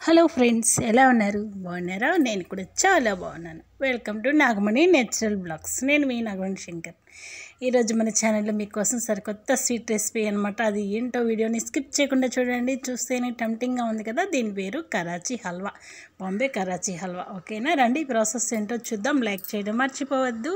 Hello friends, ఎలా ఉన్నారు? బాగున్నారా? నేను కూడా చాలా బాగున్నాను. Welcome to Nagamani natural blogs. నేను మీ నాగమణి శంకర్. ఈరోజు మన ఛానల్లో మీకోసం సరికొత్త స్వీట్ రెసిపీ అనమాట. అది ఏంటో వీడియోని స్కిప్ చేయకుండా చూడండి. చూస్తేనే టెంప్టింగ్గా ఉంది కదా. దీని పేరు కరాచీ హల్వా, బాంబే కరాచీ హల్వా. ఓకేనా? రండి, ప్రాసెస్ ఏంటో చూద్దాం. లైక్ చేయడం మర్చిపోవద్దు.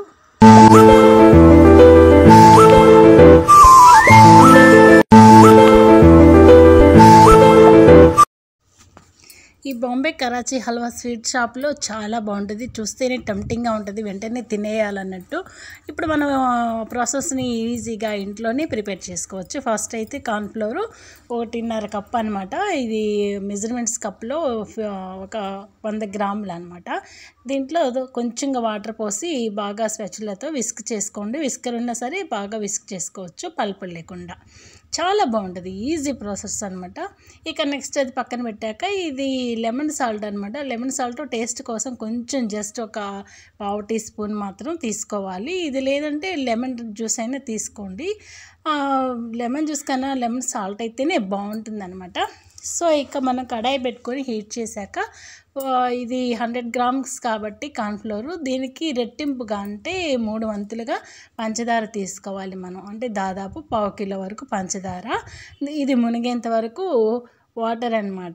ఈ బాంబే కరాచీ హల్వా స్వీట్ షాప్లో చాలా బాగుంటుంది. చూస్తేనే టెంప్టింగ్గా ఉంటుంది, వెంటనే తినేయాలన్నట్టు. ఇప్పుడు మనం ప్రాసెస్ని ఈజీగా ఇంట్లోనే ప్రిపేర్ చేసుకోవచ్చు. ఫస్ట్ అయితే కార్న్ఫ్లోర్ 1.5 కప్ అనమాట. ఇది మెజర్మెంట్స్ కప్లో ఒక 100 గ్రాములు అనమాట. దీంట్లో కొంచెంగా వాటర్ పోసి బాగా స్పెచులతో విస్క్ చేసుకోండి. విస్కర్ ఉన్నా సరే బాగా విస్క్ చేసుకోవచ్చు, పల్పులు లేకుండా. చాలా బాగుంటుంది, ఈజీ ప్రాసెస్ అనమాట. ఇక నెక్స్ట్ అది పక్కన పెట్టాక ఇది లెమన్ సాల్ట్ అనమాట. లెమన్ సాల్ట్ టేస్ట్ కోసం కొంచెం జస్ట్ ఒక 1/2 టీ స్పూన్ మాత్రం తీసుకోవాలి. ఇది లేదంటే లెమన్ జ్యూస్ అయినా తీసుకోండి. లెమన్ జ్యూస్ కన్నా లెమన్ సాల్ట్ అయితేనే బాగుంటుంది అనమాట. సో ఇక మనం కడాయి పెట్టుకొని హీట్ చేశాక ఇది 100 గ్రామ్స్ కాబట్టి కార్న్ఫ్లోర్, దీనికి రెట్టింపుగా అంటే 3 వంతులుగా పంచదార తీసుకోవాలి మనం. అంటే దాదాపు 1/2 కిలో వరకు పంచదార. ఇది మునిగేంత వరకు వాటర్ అనమాట.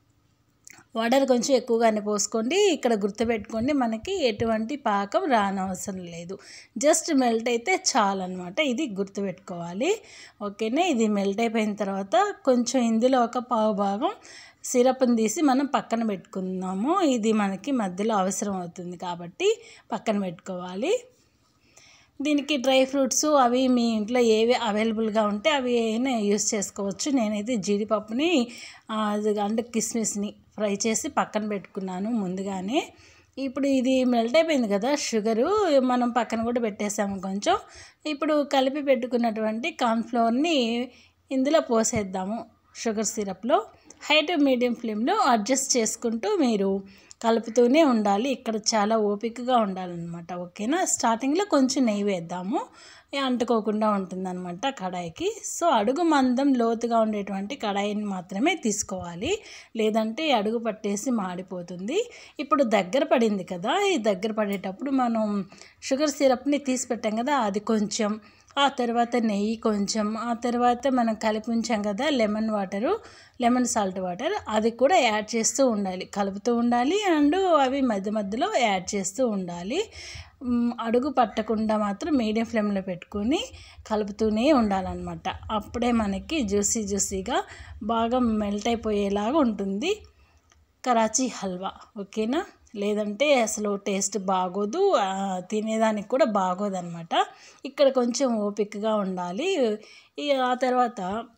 వాటర్ కొంచెం ఎక్కువగానే పోసుకోండి. ఇక్కడ గుర్తుపెట్టుకోండి, మనకి ఎటువంటి పాకం రానవసరం లేదు, జస్ట్ మెల్ట్ అయితే చాలన్నమాట. ఇది గుర్తుపెట్టుకోవాలి. ఓకేనా? ఇది మెల్ట్ అయిపోయిన తర్వాత కొంచెం ఇందులో ఒక పావు భాగం సిరప్ని తీసి మనం పక్కన పెట్టుకుందాము. ఇది మనకి మధ్యలో అవసరం అవుతుంది కాబట్టి పక్కన పెట్టుకోవాలి. దీనికి డ్రై ఫ్రూట్స్ అవి మీ ఇంట్లో ఏవి అవైలబుల్గా ఉంటే అవి అయినా యూస్ చేసుకోవచ్చు. నేనైతే జీడిపప్పుని అంటే కిస్మిస్ని ఫ్రై చేసి పక్కన పెట్టుకున్నాను ముందుగానే. ఇప్పుడు ఇది మెల్ట్ అయిపోయింది కదా షుగరు, మనం పక్కన కూడా పెట్టేసాము కొంచెం. ఇప్పుడు కలిపి పెట్టుకున్నటువంటి కార్న్ఫ్లోర్ని ఇందులో పోసేద్దాము. షుగర్ సిరప్లో హై టు మీడియం ఫ్లేమ్లో అడ్జస్ట్ చేసుకుంటూ మీరు కలుపుతూనే ఉండాలి. ఇక్కడ చాలా ఓపికగా ఉండాలన్నమాట. ఓకేనా? స్టార్టింగ్లో కొంచెం నెయ్యి వేద్దాము, అంటుకోకుండా ఉంటుందన్నమాట కడాయికి. సో అడుగు మందం లోతుగా ఉండేటువంటి కడాయిని మాత్రమే తీసుకోవాలి, లేదంటే అడుగు పట్టేసి మాడిపోతుంది. ఇప్పుడు దగ్గర పడింది కదా, ఈ దగ్గర పడేటప్పుడు మనం షుగర్ సిరప్ని తీసి పెట్టాం కదా, అది కొంచెం, ఆ తర్వాత నెయ్యి కొంచెం, ఆ తర్వాత మనం కలిపి ఉంచాం కదా లెమన్ సాల్ట్ వాటర్, అది కూడా యాడ్ చేస్తూ ఉండాలి, కలుపుతూ ఉండాలి. అండ్ అవి మధ్య మధ్యలో యాడ్ చేస్తూ ఉండాలి. అడుగు పట్టకుండా మాత్రం మీడియం ఫ్లేమ్లో పెట్టుకొని కలుపుతూనే ఉండాలన్నమాట. అప్పుడే మనకి జ్యూసీగా బాగా మెల్ట్ అయిపోయేలాగా ఉంటుంది కరాచీ హల్వా. ఓకేనా? లేదంటే అసలు టేస్ట్ బాగోదు, తినేదానికి కూడా బాగోదు అనమాట. ఇక్కడ కొంచెం ఓపికగా ఉండాలి. ఆ తర్వాత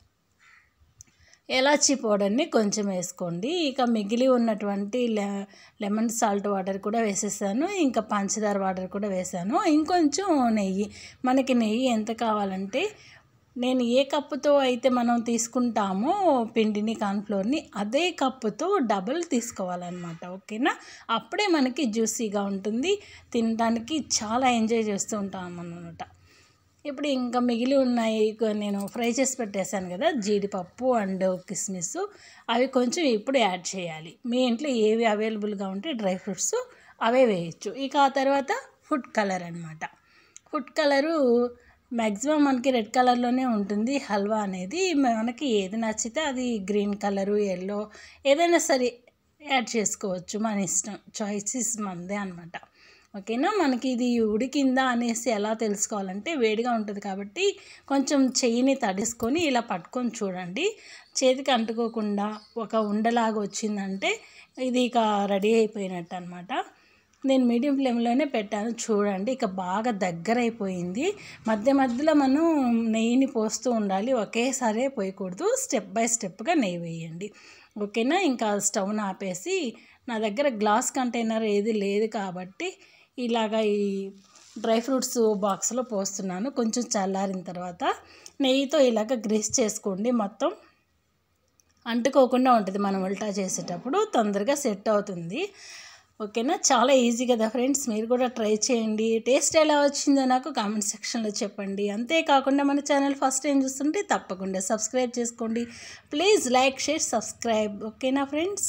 ఎలాచీ పౌడర్ని కొంచెం వేసుకోండి. ఇక మిగిలి ఉన్నటువంటి లెమన్ సాల్ట్ వాటర్ కూడా వేసేసాను, ఇంకా పంచదార వాటర్ కూడా వేసాను. ఇంకొంచెం నెయ్యి, మనకి నెయ్యి ఎంత కావాలంటే, నేను ఏ కప్పుతో అయితే మనం తీసుకుంటామో పిండిని కార్న్ఫ్లోర్ని, అదే కప్పుతో డబుల్ తీసుకోవాలన్నమాట. ఓకేనా? అప్పుడే మనకి జ్యూసీగా ఉంటుంది, తినడానికి చాలా ఎంజాయ్ చేస్తూ ఉంటాం అన్నమాట. ఇప్పుడు ఇంకా మిగిలి ఉన్నాయి, నేను ఫ్రై చేసి పెట్టేశాను కదా జీడిపప్పు అండ్ కిస్మిస్, అవి కొంచెం ఇప్పుడు యాడ్ చేయాలి. మీ ఇంట్లో ఏవి అవైలబుల్గా ఉంటే డ్రై ఫ్రూట్స్ అవే వేయచ్చు. ఇక ఆ తర్వాత ఫుడ్ కలర్ అనమాట. ఫుడ్ కలరు మ్యాక్సిమం మనకి రెడ్ కలర్లోనే ఉంటుంది హల్వా అనేది. మనకి ఏది నచ్చితే అది, గ్రీన్ కలరు, ఎల్లో ఏదైనా సరే యాడ్ చేసుకోవచ్చు, మన ఇష్టం, చాయిసెస్ మనదే అనమాట. ఓకేనా? మనకి ఇది ఉడికిందా అనేసి ఎలా తెలుసుకోవాలంటే, వేడిగా ఉంటుంది కాబట్టి కొంచెం చెయ్యిని తడేసుకొని ఇలా పట్టుకొని చూడండి. చేతికి అంటుకోకుండా ఒక ఉండలాగా వచ్చిందంటే ఇది ఇక రెడీ అయిపోయినట్టు అనమాట. నేను మీడియం ఫ్లేమ్లోనే పెట్టాను, చూడండి. ఇక బాగా దగ్గర అయిపోయింది. మధ్య మధ్యలో మనం నెయ్యిని పోస్తూ ఉండాలి, ఒకేసారి పోయకూడదు. స్టెప్ బై స్టెప్గా నెయ్యి వేయండి. ఓకేనా? ఇంకా స్టవ్ని ఆపేసి, నా దగ్గర గ్లాస్ కంటైనర్ ఏది లేదు కాబట్టి ఇలాగా ఈ డ్రై ఫ్రూట్స్ బాక్స్లో పోస్తున్నాను. కొంచెం చల్లారిన తర్వాత నెయ్యితో ఇలాగ గ్రీస్ చేసుకోండి, మొత్తం అంటుకోకుండా ఉంటుంది. మనం ఉల్టా చేసేటప్పుడు తొందరగా సెట్ అవుతుంది. ఓకేనా? చాలా ఈజీ కదా ఫ్రెండ్స్, మీరు కూడా ట్రై చేయండి. టేస్ట్ ఎలా వచ్చిందో నాకు కామెంట్ సెక్షన్లో చెప్పండి. అంతేకాకుండా మన ఛానల్ ఫస్ట్ టైం చూస్తుంటే తప్పకుండా సబ్స్క్రైబ్ చేసుకోండి. Please like, share, subscribe. ఓకేనా ఫ్రెండ్స్?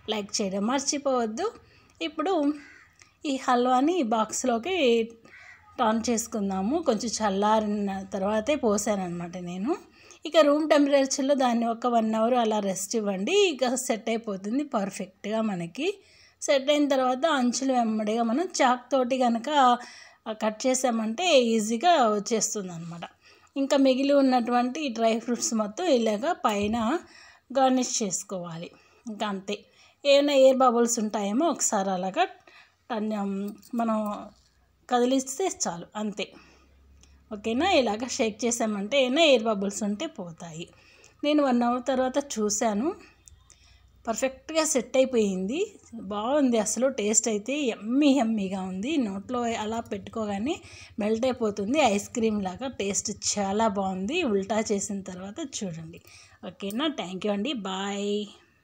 లైక్ చేయడం మర్చిపోవద్దు. ఇప్పుడు ఈ హల్వాని బాక్స్లోకి టర్న్ చేసుకుందాము. కొంచెం చల్లారిన తర్వాతే పోసానమాట నేను. ఇక రూమ్ టెంపరేచర్లో దాన్ని ఒక 1 అవర్ అలా రెస్ట్ ఇవ్వండి. ఇక సెట్ అయిపోతుంది పర్ఫెక్ట్గా. మనకి సెట్ అయిన తర్వాత అంచులు వెంబడిగా మనం చాక్ తోటి కనుక కట్ చేసామంటే ఈజీగా వచ్చేస్తుంది అనమాట. ఇంకా మిగిలి ఉన్నటువంటి డ్రై ఫ్రూట్స్ మొత్తం ఇలాగా పైన గార్నిష్ చేసుకోవాలి. ఇంకా అంతే. ఏమైనా ఎయిర్ బబుల్స్ ఉంటాయేమో ఒకసారి అలాగా మనం కదిలిస్తే చాలు, అంతే. ఓకేనా? ఇలాగ షేక్ చేసామంటే ఏమైనా ఎయిర్ బబుల్స్ ఉంటే పోతాయి. నేను 1 అవర్ తర్వాత చూశాను, పర్ఫెక్ట్గా సెట్ అయిపోయింది. బాగుంది అసలు. టేస్ట్ అయితే యమ్మీగా ఉంది. నోట్లో అలా పెట్టుకోగానే మెల్ట్ అయిపోతుంది, ఐస్ క్రీమ్ లాగా. టేస్ట్ చాలా బాగుంది. ఉల్టా చేసిన తర్వాత చూడండి. ఓకేనా? థ్యాంక్ యూ అండి. బాయ్.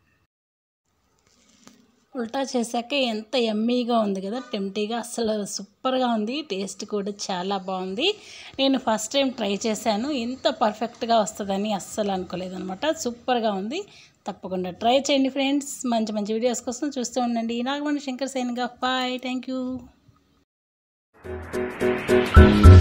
ఉల్టా చేశాక ఎంత యమ్మీగా ఉంది కదా, టెంప్టీగా. అసలు సూపర్గా ఉంది. టేస్ట్ కూడా చాలా బాగుంది. నేను ఫస్ట్ టైం ట్రై చేశాను. ఇంత పర్ఫెక్ట్గా వస్తుందని అస్సలు అనుకోలేదనమాట. సూపర్గా ఉంది. తప్పకుండా ట్రై చేయండి ఫ్రెండ్స్. మంచి మంచి వీడియోస్ కోసం చూస్తూ ఉండండి. నాగమణి శంకర్ సైన్గా. బాయ్. Thank you.